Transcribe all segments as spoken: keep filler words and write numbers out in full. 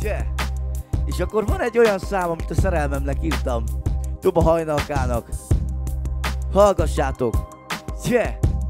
Yeah. És akkor van egy olyan szám, amit a szerelmemnek írtam. Tuba Hajnalkának. Hallgassátok! Yeah.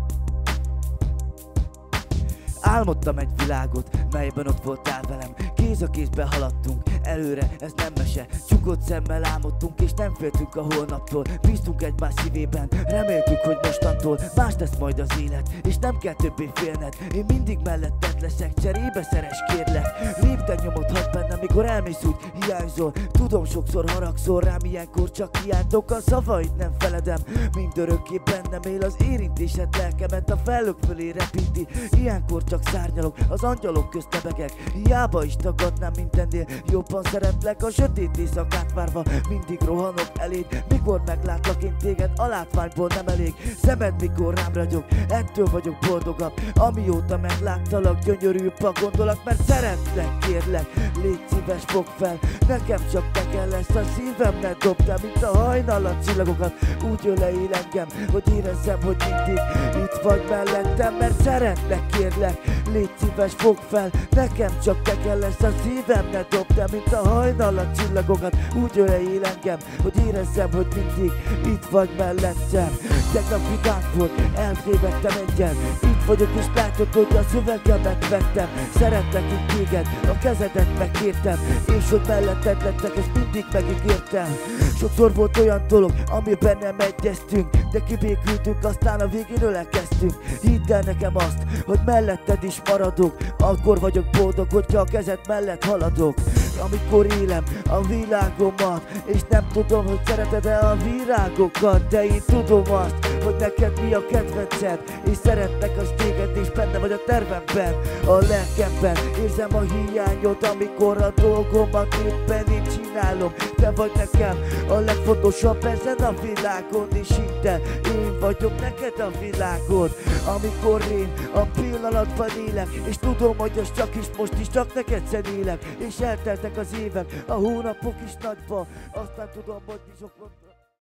Álmodtam egy világot, melyben ott voltál velem. Kéz a kézbe haladtunk, előre, ez nem mese. Csukott szemmel álmodtunk, és nem féltünk a holnaptól. Bíztunk egymás szívében, reméltük, hogy mostantól más lesz majd az élet, és nem kell többé félned. Én mindig melletted leszek, cserébe szeres kérlek. Lépten nyomot hadd bennem, mikor elmész úgy, hiányzol. Tudom, sokszor haragszol rám, ilyenkor csak hiánytok. A szavait nem feledem, mindörökké bennem él az érintésed lelkemet. A fellök fölé repíti, ilyenkor csak szárnyalok, az angyalok közt lebegek. Hiába is tagadnám mindennél, jobban szeretlek. A sötét éjszakát várva mindig rohanok eléd. Mikor meglátlak én téged, a látványból nem elég. Szemed mikor rám ragyog, ettől vagyok boldogabb. Amióta megláttalak, gyönyörű a gondolat, mert szeretlek, kérlek, légy szíves, fogd fel. Nekem csak te kell, ezt a szívemnek dobtál, mint a hajnal a csillagokat. Úgy öleil engem, hogy érezzem, hogy mindig itt vagy mellettem, mert szeretlek, kérlek, légy szíves, fogd fel. Nekem csak te kell, ezt a szívemnek dobtál, mint a hajnal a csillagokat. Úgy öleil engem, hogy érezzem, hogy mindig itt vagy mellettem. Tegnap vidám volt, eltévedtem egyen. Itt vagyok és látod, hogy a szövegemet vettem. Szeretlek itt téged, a kezedet megkértem, és hogy melletted lettek, ezt mindig megígértem. Sokszor volt olyan dolog, amiben nem egyeztünk, de kibékültünk, aztán a végén ölelkeztünk. Hidd el nekem azt, hogy melletted is maradok. Akkor vagyok boldog, hogyha a kezed mellett haladok. Amikor élem a világomat, és nem tudom, hogy szereted-e a virágokat, de én tudom azt, hogy neked mi a kedvenced, és szeretnek az téged, és benne vagy a tervemben, a lelkemben. Érzem a hiányod, amikor a dolgomat éppen én csinálom. Te vagy nekem a legfontosabb ezen a világon, és hidd el, én vagyok neked a világod. Amikor én a pillanatban élek, és tudom, hogy az csak is most is csak neked zenélek, és elteltek az évek, a hónapok is nagyba, aztán tudom, hogy bizok